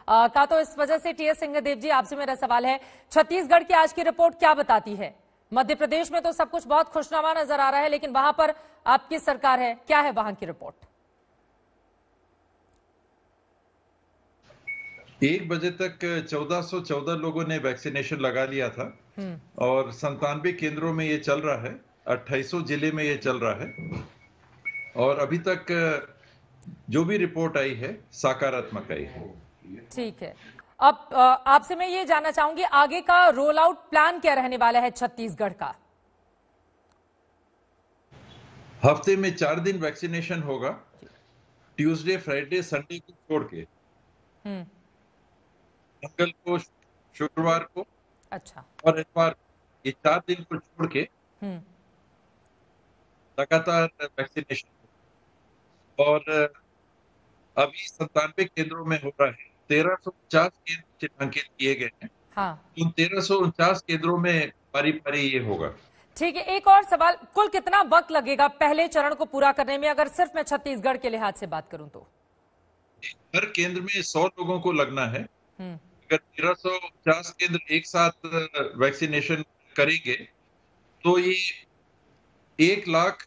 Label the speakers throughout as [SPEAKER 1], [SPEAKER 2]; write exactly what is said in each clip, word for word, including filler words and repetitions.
[SPEAKER 1] आ, का तो इस वजह से टीएस सिंहदेव जी, आपसे मेरा सवाल है, छत्तीसगढ़ की आज की रिपोर्ट क्या बताती है? मध्य प्रदेश में तो सब कुछ बहुत खुशनुमा नजर आ रहा है, लेकिन वहां पर आपकी सरकार है, क्या है वहां की रिपोर्ट?
[SPEAKER 2] एक बजे तक चौदह सौ चौदह लोगों ने वैक्सीनेशन लगा लिया था और संतानवे केंद्रों में ये चल रहा है, अट्ठाईसों जिले में ये चल रहा है और अभी तक जो भी रिपोर्ट आई है सकारात्मक आई है।
[SPEAKER 1] ठीक है, अब आपसे मैं ये जानना चाहूंगी, आगे का रोल आउट प्लान क्या रहने वाला है छत्तीसगढ़ का?
[SPEAKER 2] हफ्ते में चार दिन वैक्सीनेशन होगा, ट्यूसडे, फ्राइडे, संडे को छोड़ के। मंगल को, शुक्रवार को,
[SPEAKER 1] अच्छा, और
[SPEAKER 2] इतवार, ये चार दिन को छोड़ के लगातार वैक्सीनेशन। और अभी संतानवे केंद्रों में हो रहा है, तेरह सौ उनचास केंद्र चिन्हांकित किए गए हैं। हाँ। उन तेरह सौ उनचास केंद्रों में पारी पारी ये होगा।
[SPEAKER 1] ठीक है, एक और सवाल, कुल कितना वक्त लगेगा पहले चरण को पूरा करने में, अगर सिर्फ मैं छत्तीसगढ़ के लिहाज से बात करूं तो?
[SPEAKER 2] हर केंद्र में सौ लोगों को लगना है। अगर तेरह सौ उनचास केंद्र एक साथ वैक्सीनेशन करेंगे तो ये एक लाख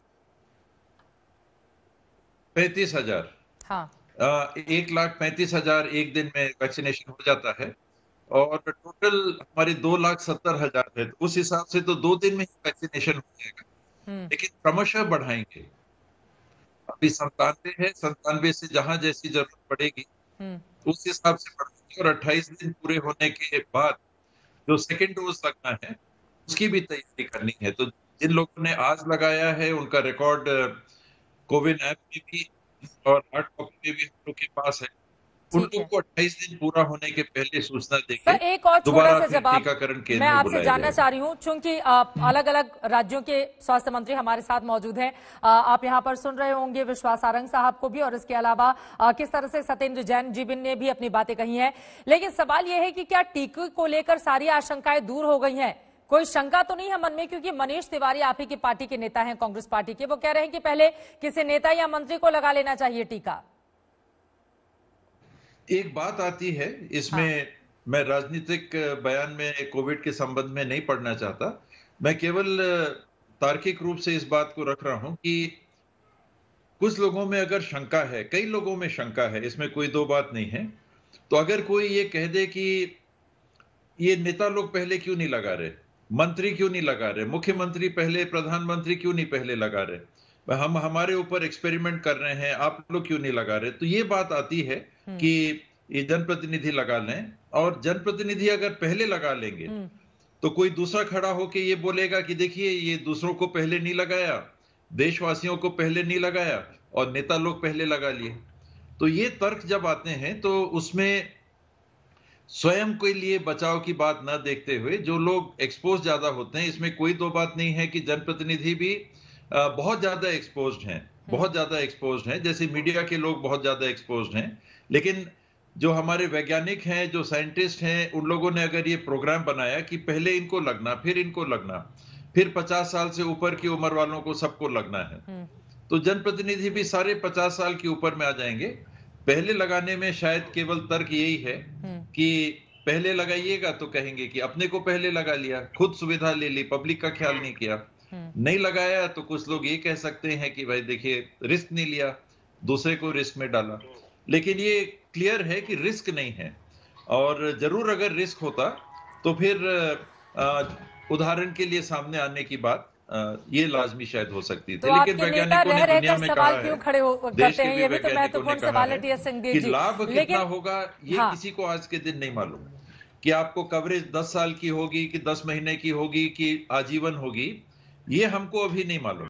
[SPEAKER 2] पैंतीस हजार हाँ। एक लाख पैंतीस हजार एक दिन में वैक्सीनेशन हो जाता है और टोटल हमारे दो लाख सत्तर हजार है। उस हिसाब से तो दो दिन में ही वैक्सीनेशन हो जाएगा, लेकिन क्रमशः बढ़ाएंगे। अभी संतानवे है, संतानवे से जहां जैसी जरूरत पड़ेगी उस हिसाब से बढ़ाएंगे और अट्ठाईस दिन पूरे होने के बाद जो सेकेंड डोज लगना है उसकी भी तैयारी करनी है। तो जिन लोगों ने आज लगाया है उनका रिकॉर्ड कोविन ऐप में भी और हार्ड कॉपी में भी हम लोग के पास है। उन लोगों को अट्ठाईस दिन पूरा होने के पहले सूचना देके
[SPEAKER 1] एक और छोटा सा जवाब
[SPEAKER 2] टीकाकरण केंद्र
[SPEAKER 1] मैं आपसे जानना चाह रही हूँ, चूंकि अलग अलग राज्यों के स्वास्थ्य मंत्री हमारे साथ मौजूद हैं, आप यहाँ पर सुन रहे होंगे विश्वास सारंग साहब को भी, और इसके अलावा किस तरह से सत्येंद्र जैन जी ने भी अपनी बातें कही हैं। लेकिन सवाल यह है कि क्या टीके को लेकर सारी आशंकाएं दूर हो गई हैं? कोई शंका तो नहीं है मन में? क्योंकि मनीष तिवारी आप ही की पार्टी के नेता हैं, कांग्रेस पार्टी के, वो कह रहे हैं कि पहले किसी नेता या मंत्री को लगा लेना चाहिए टीका।
[SPEAKER 2] एक बात आती है इसमें, हाँ। मैं राजनीतिक बयान में कोविड के संबंध में नहीं पढ़ना चाहता, मैं केवल तार्किक रूप से इस बात को रख रहा हूं कि कुछ लोगों में अगर शंका है, कई लोगों में शंका है, इसमें कोई दो बात नहीं है। तो अगर कोई ये कह दे कि ये नेता लोग पहले क्यों नहीं लगा रहे, मंत्री क्यों नहीं लगा रहे, मुख्यमंत्री पहले, प्रधानमंत्री क्यों नहीं पहले लगा रहे, हम हमारे ऊपर एक्सपेरिमेंट कर रहे हैं, आप लोग क्यों नहीं लगा रहे, तो ये बात आती है कि ये जनप्रतिनिधि लगा लें। और जनप्रतिनिधि अगर पहले लगा लेंगे तो कोई दूसरा खड़ा होकर ये बोलेगा कि देखिए ये दूसरों को पहले नहीं लगाया, देशवासियों को पहले नहीं लगाया और नेता लोग पहले लगा लिए। तो ये तर्क जब आते हैं तो उसमें स्वयं के लिए बचाव की बात ना देखते हुए जो लोग एक्सपोज ज्यादा होते हैं, इसमें कोई दो बात नहीं है कि जनप्रतिनिधि भी बहुत ज्यादा एक्सपोज्ड हैं, बहुत ज्यादा एक्सपोज्ड हैं, जैसे मीडिया के लोग बहुत ज्यादा एक्सपोज्ड हैं। लेकिन जो हमारे वैज्ञानिक हैं, जो साइंटिस्ट हैं, उन लोगों ने अगर ये प्रोग्राम बनाया कि पहले इनको लगना, फिर इनको लगना, फिर पचास साल से ऊपर की उम्र वालों को सबको लगना है, तो जनप्रतिनिधि भी सारे पचास साल के ऊपर में आ जाएंगे। पहले लगाने में शायद केवल तर्क यही है कि पहले लगाइएगा तो कहेंगे कि अपने को पहले लगा लिया, खुद सुविधा ले ली, पब्लिक का ख्याल नहीं किया। नहीं लगाया तो कुछ लोग ये कह सकते हैं कि भाई देखिए रिस्क नहीं लिया, दूसरे को रिस्क में डाला। लेकिन ये क्लियर है कि रिस्क नहीं है, और जरूर अगर रिस्क होता तो फिर उदाहरण के लिए सामने आने की बात ये लाजमी शायद हो सकती थी।
[SPEAKER 1] तो
[SPEAKER 2] लेकिन वैज्ञानिकों ने दुनिया में कहा है,
[SPEAKER 1] क्यों खड़े हो करते हैं, ये भी तो महत्वपूर्ण सवाल है टीएस सिंहदेव जी।
[SPEAKER 2] लाभ कितना होगा ये हाँ। किसी को आज के दिन नहीं मालूम कि आपको कवरेज दस साल की होगी कि दस महीने की होगी कि आजीवन होगी, ये हमको अभी नहीं मालूम।